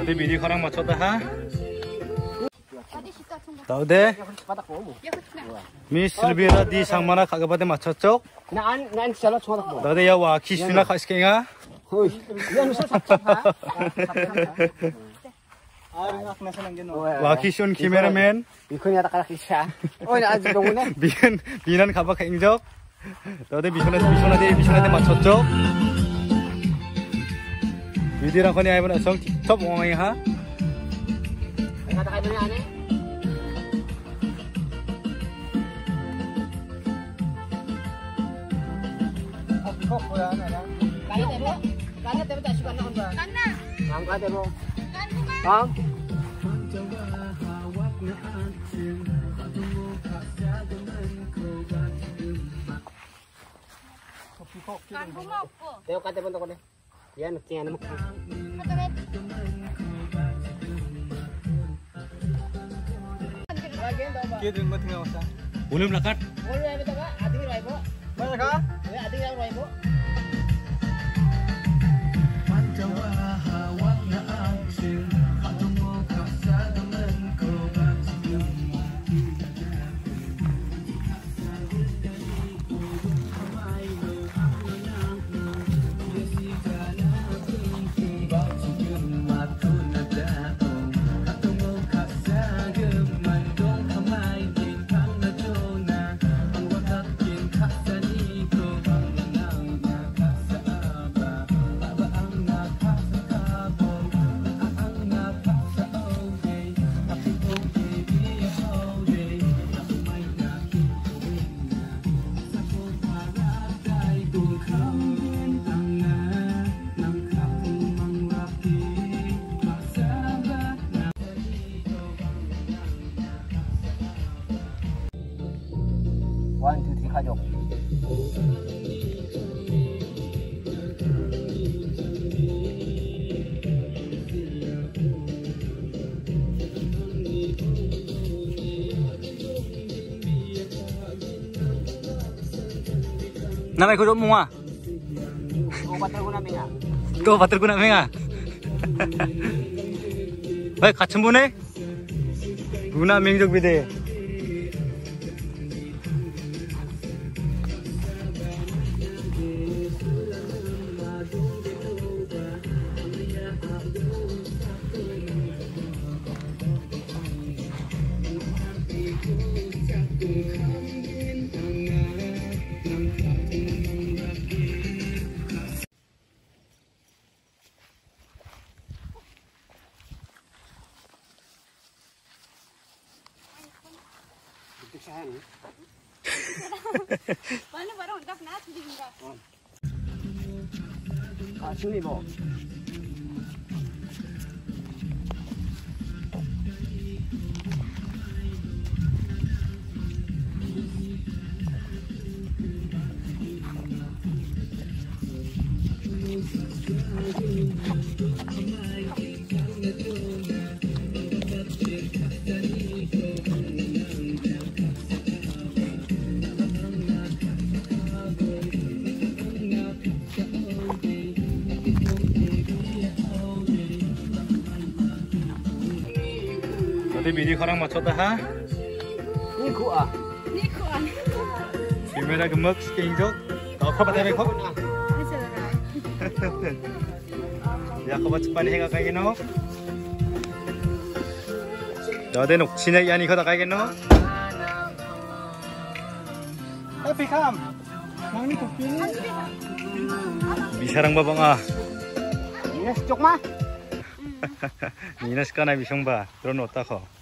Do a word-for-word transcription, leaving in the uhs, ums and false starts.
Tadi bidi orang macet dah. Tahu deh. Mis lebih di sang mana kagak pada macet cok. Naan naan salah semua tak boleh. Tahu deh ya wah kisuna kau sekian. Hui, dia nusa sab ha. Wah kisun cameraman. Bikun ya tak kalah kisah. Oh ini aja dong ni. Bian binan kaba kain jok. Tahu deh bisuna bisuna deh bisuna deh macet cok. Bidi orang ni ayam nak song top orang ha. Kata kata ni ane. Kok ya ada. Kaya tebo. Kaya tebo tak suka nak apa? Kana. Angkat tebo. Kan bukan. Bang. Kan bumo ko. Tebo kate pun to ko deh. Yan tiyan mo. Kidin mo tinggal masa. Belum lakat. Boleh ya betul kak. Ating rai po. Mana kah? Ya ating rai po. One, two, three, kajok. Namai ko mo ah. Oh, pater guna menga. Ko pater guna menga. Baik kacem bune. Guna mengjok bide. Mana baru hendak nak tinggal. Ah, sini bo. Tadi bidi orang macet dah. Ni ku ah. Ni ko an. Kamera gemek sekian jok. Tahu apa pada mereka? Ya kau baca pani hingga kayak gino. Dah deh nuk sini yani kau tak kayak gino. Tapi kam. Mang ni tu pilih. Bisa orang babang ah. Yes, cok mah. Minus kan abi song ba. Terus nota kau.